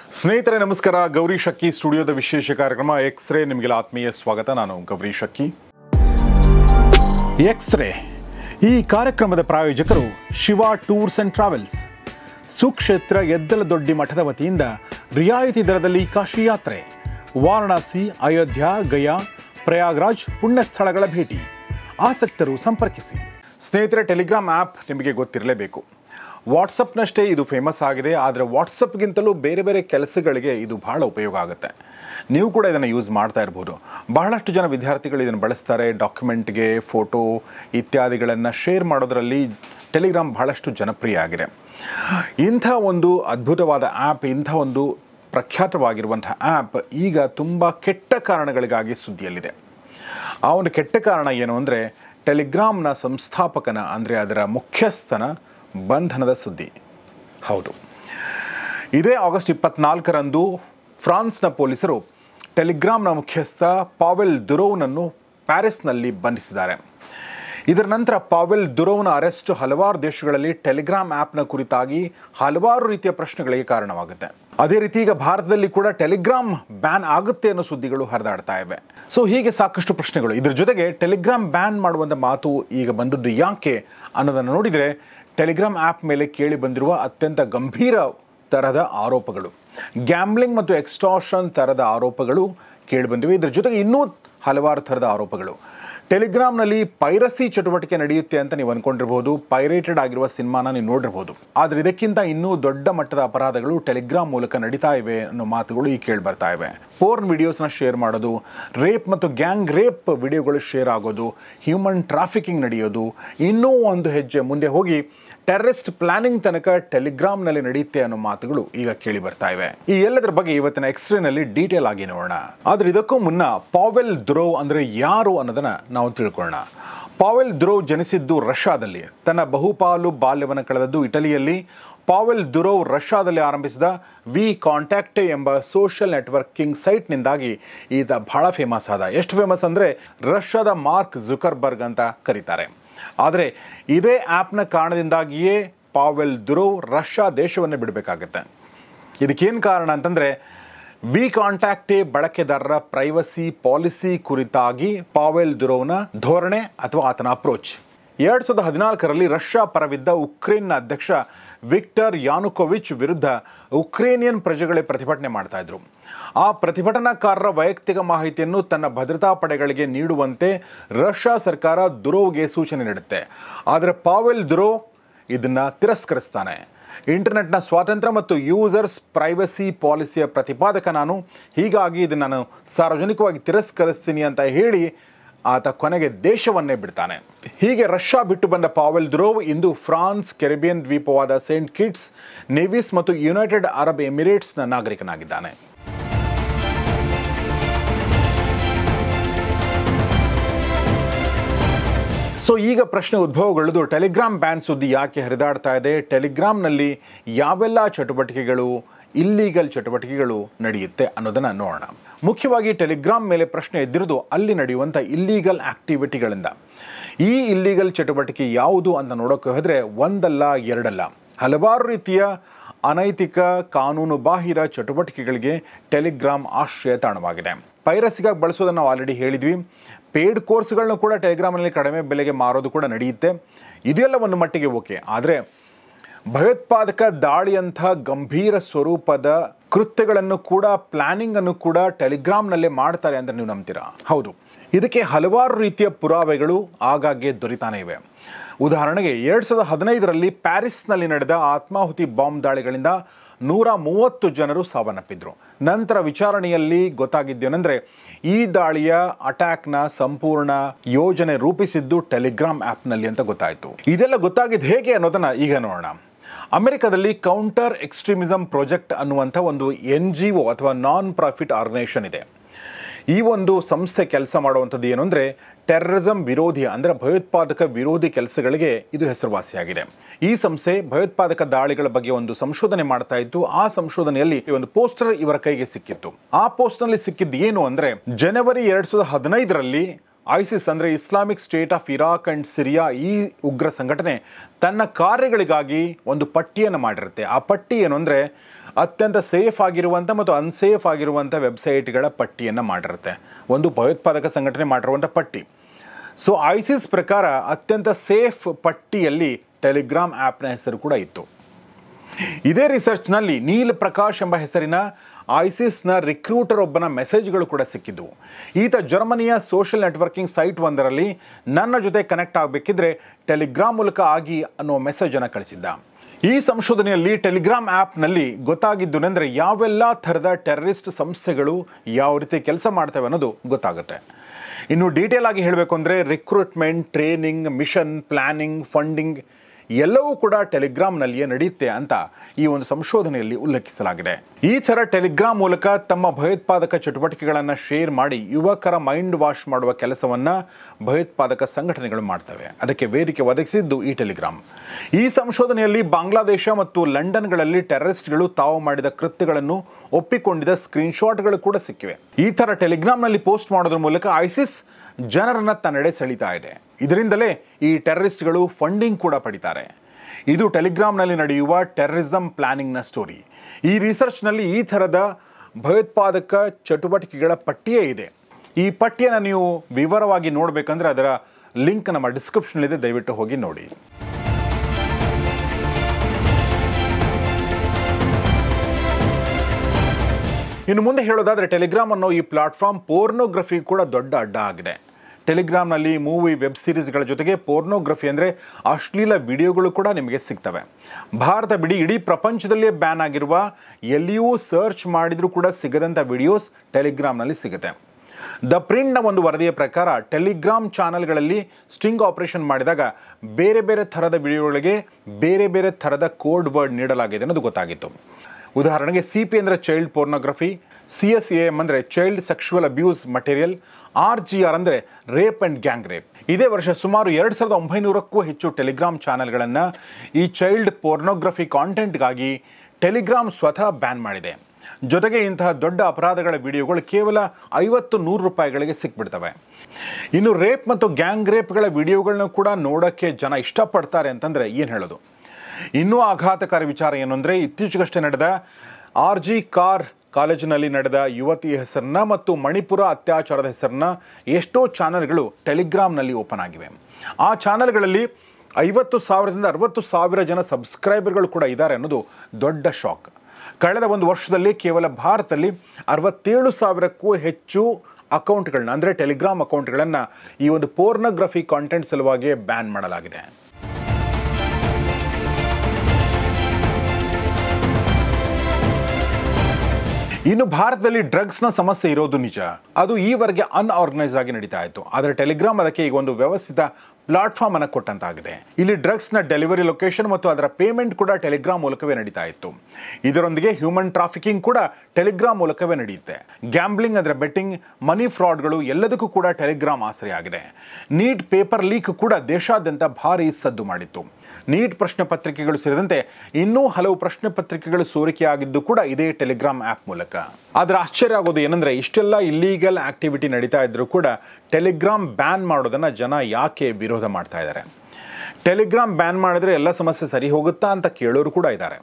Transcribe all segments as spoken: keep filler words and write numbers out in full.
ಸ್ನೇಹಿತರೆ ನಮಸ್ಕಾರ. ಗೌರಿ ಶಕ್ಕಿ ಸ್ಟುಡಿಯೋದ ವಿಶೇಷ ಕಾರ್ಯಕ್ರಮ ಎಕ್ಸ್ರೇ ನಿಮಗೆಲ್ಲ ಆತ್ಮೀಯ ಸ್ವಾಗತ. ನಾನು ಗೌರಿ ಶಕ್ಕಿ. ಎಕ್ಸ್ರೇ ಈ ಕಾರ್ಯಕ್ರಮದ ಪ್ರಾಯೋಜಕರು ಶಿವ ಟೂರ್ಸ್ ಅಂಡ್ ಟ್ರಾವೆಲ್ಸ್. ಸುಕ್ಷೇತ್ರ ಎದ್ದಲದೊಡ್ಡಿ ಮಠದ ವತಿಯಿಂದ ರಿಯಾಯಿತಿ ದರದಲ್ಲಿ ಕಾಶಿ ಯಾತ್ರೆ, ವಾರಣಾಸಿ, ಅಯೋಧ್ಯ, ಗಯಾ, ಪ್ರಯಾಗ್ರಾಜ್ ಪುಣ್ಯಸ್ಥಳಗಳ ಭೇಟಿ. ಆಸಕ್ತರು ಸಂಪರ್ಕಿಸಿ. ಸ್ನೇಹಿತರೆ, ಟೆಲಿಗ್ರಾಮ್ ಆ್ಯಪ್ ನಿಮಗೆ ಗೊತ್ತಿರಲೇಬೇಕು. ವಾಟ್ಸಪ್ನಷ್ಟೇ ಇದು ಫೇಮಸ್ ಆಗಿದೆ, ಆದರೆ ವಾಟ್ಸಪ್ಗಿಂತಲೂ ಬೇರೆ ಬೇರೆ ಕೆಲಸಗಳಿಗೆ ಇದು ಬಹಳ ಉಪಯೋಗ ಆಗುತ್ತೆ. ನೀವು ಕೂಡ ಇದನ್ನು ಯೂಸ್ ಮಾಡ್ತಾ ಇರ್ಬೋದು. ಬಹಳಷ್ಟು ಜನ ವಿದ್ಯಾರ್ಥಿಗಳು ಇದನ್ನು ಬಳಸ್ತಾರೆ. ಡಾಕ್ಯುಮೆಂಟ್ಗೆ ಫೋಟೋ ಇತ್ಯಾದಿಗಳನ್ನು ಶೇರ್ ಮಾಡೋದರಲ್ಲಿ ಟೆಲಿಗ್ರಾಮ್ ಬಹಳಷ್ಟು ಜನಪ್ರಿಯ ಆಗಿದೆ. ಇಂಥ ಒಂದು ಅದ್ಭುತವಾದ ಆ್ಯಪ್, ಇಂಥ ಒಂದು ಪ್ರಖ್ಯಾತವಾಗಿರುವಂಥ ಆ್ಯಪ್ ಈಗ ತುಂಬ ಕೆಟ್ಟ ಕಾರಣಗಳಿಗಾಗಿ ಸುದ್ದಿಯಲ್ಲಿದೆ. ಆ ಒಂದು ಕೆಟ್ಟ ಕಾರಣ ಏನು ಅಂದರೆ ಟೆಲಿಗ್ರಾಮ್ನ ಸಂಸ್ಥಾಪಕನ ಅಂದರೆ ಅದರ ಮುಖ್ಯಸ್ಥನ ಬಂಧನದ ಸುದ್ದಿ. ಹೌದು, ಇದೇ ಆಗಸ್ಟ್ ಇಪ್ಪತ್ನಾಲ್ಕರಂದು ಫ್ರಾನ್ಸ್ನ ಪೊಲೀಸರು ಟೆಲಿಗ್ರಾಮ್ನ ಮುಖ್ಯಸ್ಥ ಪಾವೆಲ್ ದುರೋವ್ನನ್ನು ಪ್ಯಾರಿಸ್ನಲ್ಲಿ ಬಂಧಿಸಿದ್ದಾರೆ. ಇದರ ನಂತರ ಪಾವೆಲ್ ದುರೋವ್ನ ಅರೆಸ್ಟ್ ಹಲವಾರು ದೇಶಗಳಲ್ಲಿ ಟೆಲಿಗ್ರಾಮ್ ಆ್ಯಪ್ನ ಕುರಿತಾಗಿ ಹಲವಾರು ರೀತಿಯ ಪ್ರಶ್ನೆಗಳಿಗೆ ಕಾರಣವಾಗುತ್ತೆ. ಅದೇ ರೀತಿ ಈಗ ಭಾರತದಲ್ಲಿ ಕೂಡ ಟೆಲಿಗ್ರಾಮ್ ಬ್ಯಾನ್ ಆಗುತ್ತೆ ಅನ್ನೋ ಸುದ್ದಿಗಳು ಹರಿದಾಡ್ತಾ ಇವೆ. ಸೊ ಹೀಗೆ ಸಾಕಷ್ಟು ಪ್ರಶ್ನೆಗಳು. ಇದ್ರ ಜೊತೆಗೆ ಟೆಲಿಗ್ರಾಮ್ ಬ್ಯಾನ್ ಮಾಡುವಂಥ ಮಾತು ಈಗ ಬಂದದ್ದು ಯಾಕೆ ಅನ್ನೋದನ್ನು ನೋಡಿದರೆ ಟೆಲಿಗ್ರಾಮ್ ಆ್ಯಪ್ ಮೇಲೆ ಕೇಳಿ ಬಂದಿರುವ ಅತ್ಯಂತ ಗಂಭೀರ ತರಹದ ಆರೋಪಗಳು, ಗ್ಯಾಮ್ಲಿಂಗ್ ಮತ್ತು ಎಕ್ಸ್ಟಾರ್ಷನ್ ಥರದ ಆರೋಪಗಳು ಕೇಳಿಬಂದಿವೆ. ಇದರ ಜೊತೆಗೆ ಇನ್ನೂ ಹಲವಾರು ಥರದ ಆರೋಪಗಳು. ಟೆಲಿಗ್ರಾಮ್ನಲ್ಲಿ ಪೈರಸಿ ಚಟುವಟಿಕೆ ನಡೆಯುತ್ತೆ ಅಂತ ನೀವು ಅಂದ್ಕೊಂಡಿರ್ಬೋದು. ಪೈರೇಟೆಡ್ ಆಗಿರುವ ಸಿನಿಮಾನ ನೀವು ನೋಡಿರ್ಬೋದು. ಆದರೆ ಇದಕ್ಕಿಂತ ಇನ್ನೂ ದೊಡ್ಡ ಮಟ್ಟದ ಅಪರಾಧಗಳು ಟೆಲಿಗ್ರಾಮ್ ಮೂಲಕ ನಡೀತಾ ಇವೆ ಅನ್ನೋ ಮಾತುಗಳು ಈಗ ಕೇಳಿ ಬರ್ತಾ ಇವೆ. ಪೋರ್ನ್ ವಿಡಿಯೋಸ್ನ ಶೇರ್ ಮಾಡೋದು, ರೇಪ್ ಮತ್ತು ಗ್ಯಾಂಗ್ ರೇಪ್ ವಿಡಿಯೋಗಳು ಶೇರ್ ಆಗೋದು, ಹ್ಯೂಮನ್ ಟ್ರಾಫಿಕಿಂಗ್ ನಡೆಯೋದು, ಇನ್ನೂ ಒಂದು ಹೆಜ್ಜೆ ಮುಂದೆ ಹೋಗಿ ಟೆರರಿಸ್ಟ್ ಪ್ಲಾನಿಂಗ್ ತನಕ ಟೆಲಿಗ್ರಾಮ್ನಲ್ಲಿ ನಡೆಯುತ್ತೆ ಅನ್ನೋ ಮಾತುಗಳು ಈಗ ಕೇಳಿ ಬರ್ತಾ ಇವೆ. ಈ ಎಲ್ಲದರ ಬಗ್ಗೆ ಇವತ್ತಿನ ಎಕ್ಸ್ರೇನಲ್ಲಿ ಡೀಟೇಲ್ ಆಗಿ ನೋಡೋಣ. ಆದರೆ ಇದಕ್ಕೂ ಮುನ್ನ ಪಾವೆಲ್ ದುರೋವ್ ಅಂದರೆ ಯಾರು ಅನ್ನೋದನ್ನು ನಾವು ತಿಳ್ಕೊಳ್ಳೋಣ. ಪಾವೆಲ್ ದುರೋವ್ ಜನಿಸಿದ್ದು ರಷ್ಯಾದಲ್ಲಿ. ತನ್ನ ಬಹುಪಾಲು ಬಾಲ್ಯವನ್ನು ಕಳೆದದ್ದು ಇಟಲಿಯಲ್ಲಿ. ಪಾವೆಲ್ ದುರೋವ್ ರಷ್ಯಾದಲ್ಲಿ ಆರಂಭಿಸಿದ ವಿ ಕಾಂಟ್ಯಾಕ್ಟೆ ಎಂಬ ಸೋಷಿಯಲ್ ನೆಟ್ವರ್ಕಿಂಗ್ ಸೈಟ್ನಿಂದಾಗಿ ಈತ ಬಹಳ ಫೇಮಸ್ ಆದ. ಎಷ್ಟು ಫೇಮಸ್ ಅಂದರೆ ರಷ್ಯಾದ ಮಾರ್ಕ್ ಜುಕರ್ಬರ್ಗ್ ಅಂತ ಕರೀತಾರೆ. ಆದರೆ ಇದೇ ಆ್ಯಪ್ನ ಕಾರಣದಿಂದಾಗಿಯೇ ಪಾವೆಲ್ ದುರೋವ್ ರಷ್ಯಾ ದೇಶವನ್ನೇ ಬಿಡಬೇಕಾಗತ್ತೆ. ಇದಕ್ಕೇನು ಕಾರಣ ಅಂತಂದರೆ ವಿ ಕಾಂಟ್ಯಾಕ್ಟೆ ಬಳಕೆದಾರರ ಪ್ರೈವಸಿ ಪಾಲಿಸಿ ಕುರಿತಾಗಿ ಪಾವೆಲ್ ದುರೋವ್ನ ಧೋರಣೆ ಅಥವಾ ಆತನ ಅಪ್ರೋಚ್. ಎರಡು ಸಾವಿರದ ಹದಿನಾಲ್ಕರಲ್ಲಿ ರಷ್ಯಾ ಪರವಿದ್ದ ಉಕ್ರೇನ್ನ ಅಧ್ಯಕ್ಷ ವಿಕ್ಟರ್ ಯಾನುಕೋವಿಚ್ ವಿರುದ್ಧ ಉಕ್ರೇನಿಯನ್ ಪ್ರಜೆಗಳೇ ಪ್ರತಿಭಟನೆ ಮಾಡ್ತಾ ಇದ್ರು. ಆ ಪ್ರತಿಭಟನಾಕಾರರ ವೈಯಕ್ತಿಕ ಮಾಹಿತಿಯನ್ನು ತನ್ನ ಭದ್ರತಾ ಪಡೆಗಳಿಗೆ ನೀಡುವಂತೆ ರಷ್ಯಾ ಸರ್ಕಾರ ದುರೋವ್ಗೆ ಸೂಚನೆ ನೀಡುತ್ತೆ. ಆದರೆ ಪಾವೆಲ್ ದುರೋವ್ ಇದನ್ನು ತಿರಸ್ಕರಿಸ್ತಾನೆ. ಇಂಟರ್ನೆಟ್ನ ಸ್ವಾತಂತ್ರ್ಯ ಮತ್ತು ಯೂಸರ್ಸ್ ಪ್ರೈವಸಿ ಪಾಲಿಸಿಯ ಪ್ರತಿಪಾದಕ ನಾನು, ಹೀಗಾಗಿ ಇದನ್ನು ನಾನು ಸಾರ್ವಜನಿಕವಾಗಿ ತಿರಸ್ಕರಿಸ್ತೀನಿ ಅಂತ ಹೇಳಿ ಆತ ಕೊನೆಗೆ ದೇಶವನ್ನೇ ಬಿಡ್ತಾನೆ. ಹೀಗೆ ರಷ್ಯಾ ಬಿಟ್ಟು ಬಂದ ಪಾವೆಲ್ ದುರೋವ್ ಇಂದು ಫ್ರಾನ್ಸ್, ಕೆರಿಬಿಯನ್ ದ್ವೀಪವಾದ ಸೇಂಟ್ ಕಿಟ್ಸ್, ನೆವಿಸ್ ಮತ್ತು ಯುನೈಟೆಡ್ ಅರಬ್ ಎಮಿರೇಟ್ಸ್ನ ನಾಗರಿಕನಾಗಿದ್ದಾನೆ. ಸೊ ಈಗ ಪ್ರಶ್ನೆ ಉದ್ಭವಗೊಳ್ಳೋದು, ಟೆಲಿಗ್ರಾಮ್ ಬ್ಯಾನ್ ಸುದ್ದಿ ಯಾಕೆ ಹರಿದಾಡ್ತಾ ಇದೆ? ಟೆಲಿಗ್ರಾಮ್ನಲ್ಲಿ ಯಾವೆಲ್ಲ ಚಟುವಟಿಕೆಗಳು, ಇಲ್ಲೀಗಲ್ ಚಟುವಟಿಕೆಗಳು ನಡೆಯುತ್ತೆ ಅನ್ನೋದನ್ನು ನೋಡೋಣ. ಮುಖ್ಯವಾಗಿ ಟೆಲಿಗ್ರಾಮ್ ಮೇಲೆ ಪ್ರಶ್ನೆ ಎದ್ದಿರೋದು ಅಲ್ಲಿ ನಡೆಯುವಂಥ ಇಲ್ಲೀಗಲ್ ಆ್ಯಕ್ಟಿವಿಟಿಗಳಿಂದ. ಈ ಇಲ್ಲೀಗಲ್ ಚಟುವಟಿಕೆ ಯಾವುದು ಅಂತ ನೋಡೋಕೆ ಹೋದರೆ ಒಂದಲ್ಲ ಎರಡಲ್ಲ, ಹಲವಾರು ರೀತಿಯ ಅನೈತಿಕ ಕಾನೂನು ಬಾಹಿರ ಚಟುವಟಿಕೆಗಳಿಗೆ ಟೆಲಿಗ್ರಾಮ್ ಆಶ್ರಯ ತಾಣವಾಗಿದೆ. ಪೈರಸಿಗಾಗಿ ಬಳಸೋದನ್ನು ನಾವು ಆಲ್ರೆಡಿ ಹೇಳಿದ್ವಿ. ಪೇಯ್ಡ್ ಕೋರ್ಸ್ಗಳನ್ನ ಕೂಡ ಟೆಲಿಗ್ರಾಮ್ನಲ್ಲಿ ಕಡಿಮೆ ಬೆಲೆಗೆ ಮಾರೋದು ಕೂಡ ನಡೆಯುತ್ತೆ. ಇದೆಲ್ಲ ಒಂದು ಮಟ್ಟಿಗೆ ಓಕೆ. ಆದರೆ ಭಯೋತ್ಪಾದಕ ದಾಳಿಯಂಥ ಗಂಭೀರ ಸ್ವರೂಪದ ಕೃತ್ಯಗಳನ್ನು ಕೂಡ, ಪ್ಲಾನಿಂಗನ್ನು ಕೂಡ ಟೆಲಿಗ್ರಾಮ್ನಲ್ಲೇ ಮಾಡ್ತಾರೆ ಅಂದರೆ ನೀವು ನಂಬ್ತೀರಾ? ಹೌದು, ಇದಕ್ಕೆ ಹಲವಾರು ರೀತಿಯ ಪುರಾವೆಗಳು ಆಗಾಗ್ಗೆ ದೊರೀತಾನೆ ಇವೆ. ಉದಾಹರಣೆಗೆ ಎರಡು ಸಾವಿರದ ಹದಿನೈದರಲ್ಲಿ ಪ್ಯಾರಿಸ್ನಲ್ಲಿ ನಡೆದ ಆತ್ಮಾಹುತಿ ಬಾಂಬ್ ದಾಳಿಗಳಿಂದ ನೂರ ಮೂವತ್ತು ಜನರು ಸಾವನ್ನಪ್ಪಿದ್ರು. ನಂತರ ವಿಚಾರಣೆಯಲ್ಲಿ ಗೊತ್ತಾಗಿದ್ದೇನೆಂದರೆ ಈ ದಾಳಿಯ ಅಟ್ಯಾಕ್ನ ಸಂಪೂರ್ಣ ಯೋಜನೆ ರೂಪಿಸಿದ್ದು ಟೆಲಿಗ್ರಾಮ್ ಆ್ಯಪ್ನಲ್ಲಿ ಅಂತ ಗೊತ್ತಾಯಿತು. ಇದೆಲ್ಲ ಗೊತ್ತಾಗಿದ್ದು ಹೇಗೆ ಅನ್ನೋದನ್ನು ಈಗ ನೋಡೋಣ. ಅಮೆರಿಕದಲ್ಲಿ ಕೌಂಟರ್ ಎಕ್ಸ್ಟ್ರೀಮಿಸಮ್ ಪ್ರಾಜೆಕ್ಟ್ ಅನ್ನುವಂಥ ಒಂದು ಎನ್ ಜಿ ಒ ಅಥವಾ ನಾನ್ ಪ್ರಾಫಿಟ್ ಆರ್ಗನೈಸೇಷನ್ ಇದೆ. ಈ ಒಂದು ಸಂಸ್ಥೆ ಕೆಲಸ ಮಾಡುವಂಥದ್ದು ಏನು ಅಂದರೆ ಟೆರರಿಸಮ್ ವಿರೋಧಿ ಅಂದರೆ ಭಯೋತ್ಪಾದಕ ವಿರೋಧಿ ಕೆಲಸಗಳಿಗೆ ಇದು ಹೆಸರುವಾಸಿಯಾಗಿದೆ. ಈ ಸಂಸ್ಥೆ ಭಯೋತ್ಪಾದಕ ದಾಳಿಗಳ ಬಗ್ಗೆ ಒಂದು ಸಂಶೋಧನೆ ಮಾಡ್ತಾ ಇತ್ತು. ಆ ಸಂಶೋಧನೆಯಲ್ಲಿ ಒಂದು ಪೋಸ್ಟರ್ ಇವರ ಕೈಗೆ ಸಿಕ್ಕಿತ್ತು. ಆ ಪೋಸ್ಟರ್ನಲ್ಲಿ ಸಿಕ್ಕಿದ್ದು ಏನು ಅಂದರೆ ಜನವರಿ ಎರಡು ಸಾವಿರದ ಹದಿನೈದರಲ್ಲಿ ಐಸಿಸ್ ಅಂದರೆ Islamic State of Iraq and Syria, ಈ ಉಗ್ರ ಸಂಘಟನೆ ತನ್ನ ಕಾರ್ಯಗಳಿಗಾಗಿ ಒಂದು ಪಟ್ಟಿಯನ್ನು ಮಾಡಿರುತ್ತೆ. ಆ ಪಟ್ಟಿ ಏನು ಅಂದರೆ ಅತ್ಯಂತ ಸೇಫ್ ಆಗಿರುವಂಥ ಮತ್ತು ಅನ್ಸೇಫ್ ಆಗಿರುವಂಥ ವೆಬ್ಸೈಟ್ಗಳ ಪಟ್ಟಿಯನ್ನು ಮಾಡಿರುತ್ತೆ. ಒಂದು ಭಯೋತ್ಪಾದಕ ಸಂಘಟನೆ ಮಾಡಿರುವಂಥ ಪಟ್ಟಿ. ಸೊ ಐಸಿಸ್ ಪ್ರಕಾರ ಅತ್ಯಂತ ಸೇಫ್ ಪಟ್ಟಿಯಲ್ಲಿ ಟೆಲಿಗ್ರಾಮ್ ಆ್ಯಪ್ನ ಹೆಸರು ಕೂಡ ಇತ್ತು. ಇದೇ ರಿಸರ್ಚ್ನಲ್ಲಿ ನೀಲ್ ಪ್ರಕಾಶ್ ಎಂಬ ಹೆಸರಿನ ಐಸಿಸ್ನ ರಿಕ್ರೂಟರ್ ಒಬ್ಬನ ಮೆಸೇಜ್ಗಳು ಕೂಡ ಸಿಕ್ಕಿದ್ದವು. ಈತ ಜರ್ಮನಿಯ ಸೋಷಿಯಲ್ ನೆಟ್ವರ್ಕಿಂಗ್ ಸೈಟ್ ಒಂದರಲ್ಲಿ ನನ್ನ ಜೊತೆ ಕನೆಕ್ಟ್ ಆಗಬೇಕಿದ್ರೆ ಟೆಲಿಗ್ರಾಮ್ ಮೂಲಕ ಆಗಿ ಅನ್ನೋ ಮೆಸೇಜನ್ನು ಕಳಿಸಿದ್ದ. ಈ ಸಂಶೋಧನೆಯಲ್ಲಿ ಟೆಲಿಗ್ರಾಮ್ ಆ್ಯಪ್ನಲ್ಲಿ ಗೊತ್ತಾಗಿದ್ದು ಅಂದರೆ ಯಾವೆಲ್ಲ ಥರದ ಟೆರರಿಸ್ಟ್ ಸಂಸ್ಥೆಗಳು ಯಾವ ರೀತಿ ಕೆಲಸ ಮಾಡ್ತವೆ ಅನ್ನೋದು ಗೊತ್ತಾಗುತ್ತೆ. ಇನ್ನು ಡೀಟೇಲ್ ಆಗಿ ಹೇಳಬೇಕು ಅಂದರೆ recruitment, training, mission, planning, funding ಎಲ್ಲವೂ ಕೂಡ ಟೆಲಿಗ್ರಾಮ್ನಲ್ಲಿಯೇ ನಡೆಯುತ್ತೆ ಅಂತ ಈ ಒಂದು ಸಂಶೋಧನೆಯಲ್ಲಿ ಉಲ್ಲೇಖಿಸಲಾಗಿದೆ. ಈ ಥರ ಟೆಲಿಗ್ರಾಮ್ ಮೂಲಕ ತಮ್ಮ ಭಯೋತ್ಪಾದಕ ಚಟುವಟಿಕೆಗಳನ್ನು ಶೇರ್ ಮಾಡಿ ಯುವಕರ ಮೈಂಡ್ ವಾಶ್ ಮಾಡುವ ಕೆಲಸವನ್ನು ಭಯೋತ್ಪಾದಕ ಸಂಘಟನೆಗಳು ಮಾಡ್ತವೆ. ಅದಕ್ಕೆ ವೇದಿಕೆ ಒದಗಿಸಿದ್ದು ಈ ಟೆಲಿಗ್ರಾಮ್. ಈ ಸಂಶೋಧನೆಯಲ್ಲಿ ಬಾಂಗ್ಲಾದೇಶ ಮತ್ತು ಲಂಡನ್ಗಳಲ್ಲಿ ಟೆರರಿಸ್ಟ್ಗಳು ತಾವು ಮಾಡಿದ ಕೃತ್ಯಗಳನ್ನು ಒಪ್ಪಿಕೊಂಡಿದ್ದ ಸ್ಕ್ರೀನ್ಶಾಟ್ಗಳು ಕೂಡ ಸಿಕ್ಕಿವೆ. ಈ ಥರ ಟೆಲಿಗ್ರಾಮ್ನಲ್ಲಿ ಪೋಸ್ಟ್ ಮಾಡೋದ್ರ ಮೂಲಕ ಐಸಿಸ್ ಜನರನ್ನು ತನ್ನೆಡೆ ಸೆಳೀತಾ ಇದೆ. ಇದರಿಂದಲೇ ಈ ಟೆರರಿಸ್ಟ್ಗಳು ಫಂಡಿಂಗ್ ಕೂಡ ಪಡಿತಾರೆ. ಇದು ಟೆಲಿಗ್ರಾಮ್ನಲ್ಲಿ ನಡೆಯುವ ಟೆರರಿಸಮ್ ಪ್ಲಾನಿಂಗ್ನ ಸ್ಟೋರಿ. ಈ ರಿಸರ್ಚ್ನಲ್ಲಿ ಈ ಥರದ ಭಯೋತ್ಪಾದಕ ಚಟುವಟಿಕೆಗಳ ಪಟ್ಟಿಯೇ ಇದೆ. ಈ ಪಟ್ಟಿಯನ್ನು ನೀವು ವಿವರವಾಗಿ ನೋಡಬೇಕಂದ್ರೆ ಅದರ ಲಿಂಕ್ ನಮ್ಮ ಡಿಸ್ಕ್ರಿಪ್ಷನಲ್ಲಿದೆ, ದಯವಿಟ್ಟು ಹೋಗಿ ನೋಡಿ. ಇನ್ನು ಮುಂದೆ ಹೇಳೋದಾದರೆ ಟೆಲಿಗ್ರಾಮ್ ಅನ್ನೋ ಈ ಪ್ಲಾಟ್ಫಾರ್ಮ್ ಪೋರ್ನೋಗ್ರಫಿ ಕೂಡ ದೊಡ್ಡ ಅಡ್ಡ ಆಗಿದೆ. ಟೆಲಿಗ್ರಾಮ್ನಲ್ಲಿ ಮೂವಿ, ವೆಬ್ ಸೀರೀಸ್ಗಳ ಜೊತೆಗೆ ಪೋರ್ನೋಗ್ರಫಿ ಅಂದರೆ ಅಶ್ಲೀಲ ವಿಡಿಯೋಗಳು ಕೂಡ ನಿಮಗೆ ಸಿಗ್ತವೆ. ಭಾರತ ಬಿಡಿ ಇಡೀ ಪ್ರಪಂಚದಲ್ಲೇ ಬ್ಯಾನ್ ಆಗಿರುವ, ಎಲ್ಲಿಯೂ ಸರ್ಚ್ ಮಾಡಿದರೂ ಕೂಡ ಸಿಗದಂಥ ವಿಡಿಯೋಸ್ ಟೆಲಿಗ್ರಾಮ್ನಲ್ಲಿ ಸಿಗುತ್ತೆ. ದ ಪ್ರಿಂಟ್ನ ಒಂದು ವರದಿಯ ಪ್ರಕಾರ ಟೆಲಿಗ್ರಾಮ್ ಚಾನಲ್ಗಳಲ್ಲಿ ಸ್ಟಿಂಗ್ ಆಪರೇಷನ್ ಮಾಡಿದಾಗ ಬೇರೆ ಬೇರೆ ಥರದ ವಿಡಿಯೋಗಳಿಗೆ ಬೇರೆ ಬೇರೆ ಥರದ ಕೋಡ್ ವರ್ಡ್ ನೀಡಲಾಗಿದೆ ಅನ್ನೋದು ಗೊತ್ತಾಗಿತ್ತು. ಉದಾಹರಣೆಗೆ ಸಿ ಪಿ ಅಂದರೆ child pornography, C S A M ಅಂದರೆ child sexual abuse material, R G R ಅಂದರೆ ರೇಪ್ ಆ್ಯಂಡ್ ಗ್ಯಾಂಗ್ ರೇಪ್. ಇದೇ ವರ್ಷ ಸುಮಾರು ಎರಡು ಸಾವಿರದ ಒಂಬೈನೂರಕ್ಕೂ ಹೆಚ್ಚು ಟೆಲಿಗ್ರಾಮ್ ಚಾನಲ್ಗಳನ್ನು ಈ ಚೈಲ್ಡ್ ಪೋರ್ನೋಗ್ರಫಿ ಕಾಂಟೆಂಟ್ಗಾಗಿ ಟೆಲಿಗ್ರಾಮ್ ಸ್ವತಃ ಬ್ಯಾನ್ ಮಾಡಿದೆ. ಜೊತೆಗೆ ಇಂತಹ ದೊಡ್ಡ ಅಪರಾಧಗಳ ವಿಡಿಯೋಗಳು ಕೇವಲ ಐವತ್ತು ನೂರು ರೂಪಾಯಿಗಳಿಗೆ ಸಿಕ್ಬಿಡ್ತವೆ. ಇನ್ನು ರೇಪ್ ಮತ್ತು ಗ್ಯಾಂಗ್ ರೇಪ್ಗಳ ವಿಡಿಯೋಗಳನ್ನ ಕೂಡ ನೋಡೋಕ್ಕೆ ಜನ ಇಷ್ಟಪಡ್ತಾರೆ ಅಂತಂದರೆ ಏನು ಹೇಳೋದು. ಇನ್ನೂ ಆಘಾತಕಾರಿ ವಿಚಾರ ಏನು ಅಂದರೆ ಇತ್ತೀಚೆಗಷ್ಟೇ ನಡೆದ ಆರ್ ಜಿ ಕಾರ್ ಕಾಲೇಜಿನಲ್ಲಿ ನಡೆದ ಯುವತಿಯ ಹೆಸರನ್ನ ಮತ್ತು ಮಣಿಪುರ ಅತ್ಯಾಚಾರದ ಹೆಸರನ್ನ ಎಷ್ಟೋ ಚಾನಲ್ಗಳು ಟೆಲಿಗ್ರಾಮ್ನಲ್ಲಿ ಓಪನ್ ಆಗಿವೆ. ಆ ಚಾನಲ್ಗಳಲ್ಲಿ ಐವತ್ತು ಸಾವಿರದಿಂದ ಅರವತ್ತು ಸಾವಿರ ಜನ ಸಬ್ಸ್ಕ್ರೈಬರ್ಗಳು ಕೂಡ ಇದ್ದಾರೆ ಅನ್ನೋದು ದೊಡ್ಡ ಶಾಕ್. ಕಳೆದ ಒಂದು ವರ್ಷದಲ್ಲಿ ಕೇವಲ ಭಾರತದಲ್ಲಿ ಅರವತ್ತೇಳು ಸಾವಿರಕ್ಕೂ ಹೆಚ್ಚು ಅಕೌಂಟ್ಗಳನ್ನ ಅಂದರೆ ಟೆಲಿಗ್ರಾಮ್ ಅಕೌಂಟ್ಗಳನ್ನು ಈ ಒಂದು ಪೋರ್ನೋಗ್ರಫಿ ಕಾಂಟೆಂಟ್ ಸಲುವಾಗಿ ಬ್ಯಾನ್ ಮಾಡಲಾಗಿದೆ. ಇನ್ನು ಭಾರತದಲ್ಲಿ ಡ್ರಗ್ಸ್ನ ಸಮಸ್ಯೆ ಇರೋದು ನಿಜ. ಅದು ಈವರೆಗೆ ಅನ್ಆರ್ಗನೈಸ್ ಆಗಿ ನಡೀತಾ ಇತ್ತು. ಆದರೆ ಟೆಲಿಗ್ರಾಮ್ ಅದಕ್ಕೆ ಈಗ ಒಂದು ವ್ಯವಸ್ಥಿತ ಪ್ಲಾಟ್ಫಾರ್ಮ್ ಅನ್ನು ಕೊಟ್ಟಂತಾಗಿದೆ. ಇಲ್ಲಿ ಡ್ರಗ್ಸ್ನ ಡೆಲಿವರಿ ಲೊಕೇಶನ್ ಮತ್ತು ಅದರ ಪೇಮೆಂಟ್ ಕೂಡ ಟೆಲಿಗ್ರಾಮ್ ಮೂಲಕವೇ ನಡೀತಾ ಇತ್ತು. ಇದರೊಂದಿಗೆ ಹ್ಯೂಮನ್ ಟ್ರಾಫಿಕಿಂಗ್ ಕೂಡ ಟೆಲಿಗ್ರಾಮ್ ಮೂಲಕವೇ ನಡೆಯುತ್ತೆ. ಗ್ಯಾಂಬ್ಲಿಂಗ್ ಅಂದರೆ ಬೆಟ್ಟಿಂಗ್, ಮನಿ ಫ್ರಾಡ್ಗಳು ಎಲ್ಲದಕ್ಕೂ ಕೂಡ ಟೆಲಿಗ್ರಾಮ್ ಆಶ್ರಯ ಆಗಿದೆ. ನೀಟ್ ಪೇಪರ್ ಲೀಕ್ ಕೂಡ ದೇಶಾದ್ಯಂತ ಭಾರಿ ಸದ್ದು ಮಾಡಿತ್ತು. ನೀಟ್ ಪ್ರಶ್ನೆ ಪತ್ರಿಕೆಗಳು ಸೇರಿದಂತೆ ಇನ್ನೂ ಹಲವು ಪ್ರಶ್ನೆ ಪತ್ರಿಕೆಗಳು ಸೋರಿಕೆಯಾಗಿದ್ದು ಕೂಡ ಇದೇ ಟೆಲಿಗ್ರಾಮ್ ಆ್ಯಪ್ ಮೂಲಕ. ಆದರೆ ಆಶ್ಚರ್ಯ ಆಗೋದು ಏನಂದರೆ ಇಷ್ಟೆಲ್ಲ ಇಲ್ಲೀಗಲ್ ಆಕ್ಟಿವಿಟಿ ನಡೀತಾ ಇದ್ರೂ ಕೂಡ ಟೆಲಿಗ್ರಾಮ್ ಬ್ಯಾನ್ ಮಾಡೋದನ್ನು ಜನ ಯಾಕೆ ವಿರೋಧ ಮಾಡ್ತಾ ಇದ್ದಾರೆ? ಟೆಲಿಗ್ರಾಮ್ ಬ್ಯಾನ್ ಮಾಡಿದ್ರೆ ಎಲ್ಲ ಸಮಸ್ಯೆ ಸರಿ ಹೋಗುತ್ತಾ ಅಂತ ಕೇಳೋರು ಕೂಡ ಇದ್ದಾರೆ.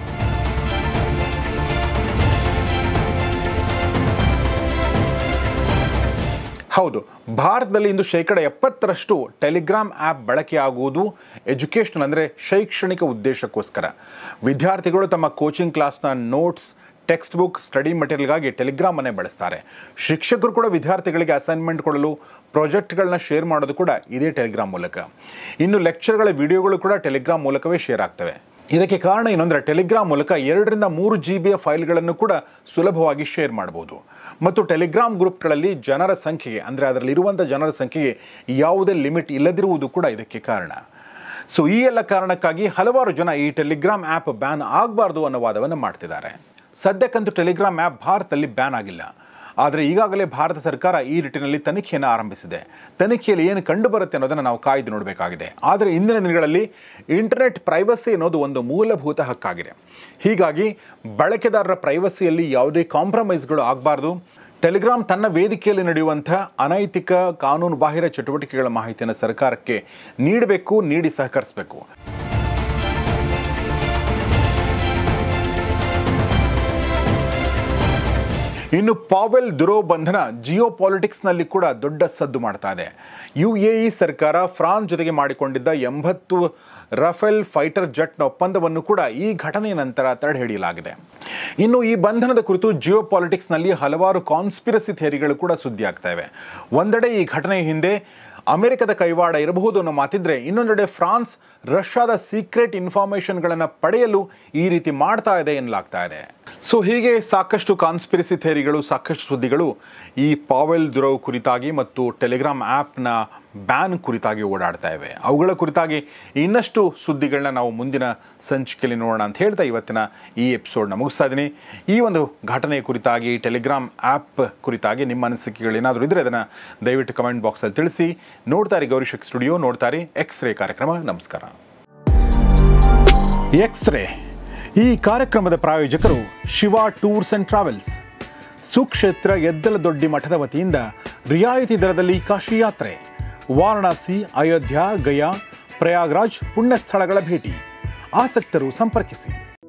ಹೌದು, ಭಾರತದಲ್ಲಿ ಇಂದು ಶೇಕಡ ಎಪ್ಪತ್ತರಷ್ಟು ಟೆಲಿಗ್ರಾಮ್ ಆ್ಯಪ್ ಬಳಕೆಯಾಗುವುದು ಎಜುಕೇಷನಲ್ ಅಂದರೆ ಶೈಕ್ಷಣಿಕ ಉದ್ದೇಶಕ್ಕೋಸ್ಕರ. ವಿದ್ಯಾರ್ಥಿಗಳು ತಮ್ಮ ಕೋಚಿಂಗ್ ಕ್ಲಾಸ್ನ ನೋಟ್ಸ್, ಟೆಕ್ಸ್ಟ್ ಬುಕ್, ಸ್ಟಡಿ ಮಟೀರಿಯಲ್ಗಾಗಿ ಟೆಲಿಗ್ರಾಮನ್ನೇ ಬಳಸ್ತಾರೆ. ಶಿಕ್ಷಕರು ಕೂಡ ವಿದ್ಯಾರ್ಥಿಗಳಿಗೆ ಅಸೈನ್ಮೆಂಟ್ ಕೊಡಲು ಪ್ರಾಜೆಕ್ಟ್ಗಳನ್ನ ಶೇರ್ ಮಾಡೋದು ಕೂಡ ಇದೇ ಟೆಲಿಗ್ರಾಮ್ ಮೂಲಕ. ಇನ್ನು ಲೆಕ್ಚರ್ಗಳ ವಿಡಿಯೋಗಳು ಕೂಡ ಟೆಲಿಗ್ರಾಮ್ ಮೂಲಕವೇ ಶೇರ್ ಆಗ್ತವೆ. ಇದಕ್ಕೆ ಕಾರಣ ಏನಂದರೆ ಟೆಲಿಗ್ರಾಮ್ ಮೂಲಕ ಎರಡರಿಂದ ಮೂರು ಜಿ ಬಿಯ ಫೈಲ್ಗಳನ್ನು ಕೂಡ ಸುಲಭವಾಗಿ ಶೇರ್ ಮಾಡ್ಬೋದು. ಮತ್ತು ಟೆಲಿಗ್ರಾಮ್ ಗ್ರೂಪ್ಗಳಲ್ಲಿ ಜನರ ಸಂಖ್ಯೆಗೆ ಅಂದರೆ ಅದರಲ್ಲಿರುವಂಥ ಜನರ ಸಂಖ್ಯೆಗೆ ಯಾವುದೇ ಲಿಮಿಟ್ ಇಲ್ಲದಿರುವುದು ಕೂಡ ಇದಕ್ಕೆ ಕಾರಣ. ಸೊ ಈ ಎಲ್ಲ ಕಾರಣಕ್ಕಾಗಿ ಹಲವಾರು ಜನ ಈ ಟೆಲಿಗ್ರಾಮ್ ಆ್ಯಪ್ ಬ್ಯಾನ್ ಆಗಬಾರ್ದು ಅನ್ನೋ ವಾದವನ್ನು ಮಾಡ್ತಿದ್ದಾರೆ. ಸದ್ಯಕ್ಕಂತೂ ಟೆಲಿಗ್ರಾಮ್ ಆ್ಯಪ್ ಭಾರತದಲ್ಲಿ ಬ್ಯಾನ್ ಆಗಿಲ್ಲ. ಆದರೆ ಈಗಾಗಲೇ ಭಾರತ ಸರ್ಕಾರ ಈ ನಿಟ್ಟಿನಲ್ಲಿ ತನಿಖೆಯನ್ನು ಆರಂಭಿಸಿದೆ. ತನಿಖೆಯಲ್ಲಿ ಏನು ಕಂಡು ಬರುತ್ತೆ ಅನ್ನೋದನ್ನು ನಾವು ಕಾಯ್ದು ನೋಡಬೇಕಾಗಿದೆ. ಆದರೆ ಇಂದಿನ ದಿನಗಳಲ್ಲಿ ಇಂಟರ್ನೆಟ್ ಪ್ರೈವಸಿ ಅನ್ನೋದು ಒಂದು ಮೂಲಭೂತ ಹಕ್ಕಾಗಿದೆ. ಹೀಗಾಗಿ ಬಳಕೆದಾರರ ಪ್ರೈವಸಿಯಲ್ಲಿ ಯಾವುದೇ ಕಾಂಪ್ರಮೈಸ್ಗಳು ಆಗಬಾರ್ದು. ಟೆಲಿಗ್ರಾಮ್ ತನ್ನ ವೇದಿಕೆಯಲ್ಲಿ ನಡೆಯುವಂಥ ಅನೈತಿಕ ಕಾನೂನು ಬಾಹಿರ ಚಟುವಟಿಕೆಗಳ ಮಾಹಿತಿಯನ್ನು ಸರ್ಕಾರಕ್ಕೆ ನೀಡಬೇಕು, ನೀಡಿ ಸಹಕರಿಸಬೇಕು. ಇನ್ನು ಪಾವೆಲ್ ದುರೋವ್ ಬಂಧನ ಜಿಯೋ ಪಾಲಿಟಿಕ್ಸ್ನಲ್ಲಿ ಕೂಡ ದೊಡ್ಡ ಸದ್ದು ಮಾಡ್ತಾ ಇದೆ. ಯು ಎ ಇ ಸರ್ಕಾರ ಫ್ರಾನ್ಸ್ ಜೊತೆಗೆ ಮಾಡಿಕೊಂಡಿದ್ದ ಎಂಬತ್ತು ರಫೇಲ್ ಫೈಟರ್ ಜೆಟ್ನ ಒಪ್ಪಂದವನ್ನು ಕೂಡ ಈ ಘಟನೆಯ ನಂತರ ತಡೆಹಿಡಿಯಲಾಗಿದೆ. ಇನ್ನು ಈ ಬಂಧನದ ಕುರಿತು ಜಿಯೋ ಪಾಲಿಟಿಕ್ಸ್ನಲ್ಲಿ ಹಲವಾರು ಕಾನ್ಸ್ಪಿರಸಿ ಥಿಯರಿಗಳು ಕೂಡ ಸುದ್ದಿ ಆಗ್ತಾ ಇವೆ. ಒಂದೆಡೆ ಈ ಘಟನೆಯ ಹಿಂದೆ ಅಮೆರಿಕದ ಕೈವಾಡ ಇರಬಹುದು ಅನ್ನೋ ಮಾತಿದ್ರೆ, ಇನ್ನೊಂದೆಡೆ ಫ್ರಾನ್ಸ್ ರಷ್ಯಾದ ಸೀಕ್ರೆಟ್ ಇನ್ಫಾರ್ಮೇಷನ್ಗಳನ್ನು ಪಡೆಯಲು ಈ ರೀತಿ ಮಾಡ್ತಾ ಇದೆ ಎನ್ನಲಾಗ್ತಾ ಇದೆ. ಸೊ ಹೀಗೆ ಸಾಕಷ್ಟು ಕಾನ್ಸ್ಪಿರಸಿ ಥಿಯರಿಗಳು, ಸಾಕಷ್ಟು ಸುದ್ದಿಗಳು ಈ ಪಾವೆಲ್ ದುರೋವ್ ಕುರಿತಾಗಿ ಮತ್ತು ಟೆಲಿಗ್ರಾಮ್ ಆ್ಯಪ್ನ ಬ್ಯಾನ್ ಕುರಿತಾಗಿ ಓಡಾಡ್ತಾ ಇವೆ. ಅವುಗಳ ಕುರಿತಾಗಿ ಇನ್ನಷ್ಟು ಸುದ್ದಿಗಳನ್ನ ನಾವು ಮುಂದಿನ ಸಂಚಿಕೆಯಲ್ಲಿ ನೋಡೋಣ ಅಂತ ಹೇಳ್ತಾ ಇವತ್ತಿನ ಈ ಎಪಿಸೋಡ್ನ ಮುಗಿಸ್ತಾ ಇದ್ದೀನಿ. ಈ ಒಂದು ಘಟನೆಯ ಕುರಿತಾಗಿ, ಟೆಲಿಗ್ರಾಮ್ ಆ್ಯಪ್ ಕುರಿತಾಗಿ ನಿಮ್ಮ ಅನಿಸಿಕೆಗಳು ಏನಾದರೂ ಇದ್ದರೆ ಅದನ್ನು ದಯವಿಟ್ಟು ಕಮೆಂಟ್ ಬಾಕ್ಸಲ್ಲಿ ತಿಳಿಸಿ. ನೋಡ್ತಾರೆ ಗೌರಿಶಕ್ ಸ್ಟುಡಿಯೋ, ನೋಡ್ತಾರೆ ಎಕ್ಸ್ ರೇ ಕಾರ್ಯಕ್ರಮ. ನಮಸ್ಕಾರ. ಎಕ್ಸ್ ರೇ ಈ ಕಾರ್ಯಕ್ರಮದ ಪ್ರಾಯೋಜಕರು ಶಿವ ಟೂರ್ಸ್ ಅಂಡ್ ಟ್ರಾವೆಲ್ಸ್. ಸುಕ್ಷೇತ್ರ ಎದ್ದಲದೊಡ್ಡಿ ಮಠದ ವತಿಯಿಂದ ರಿಯಾಯಿತಿ ದರದಲ್ಲಿ ಕಾಶಿ ಯಾತ್ರೆ, ವಾರಣಾಸಿ, ಅಯೋಧ್ಯ, ಗಯಾ, ಪ್ರಯಾಗ್ರಾಜ್ ಪುಣ್ಯ ಸ್ಥಳಗಳ ಭೇಟಿ. ಆಸಕ್ತರು ಸಂಪರ್ಕಿಸಿ.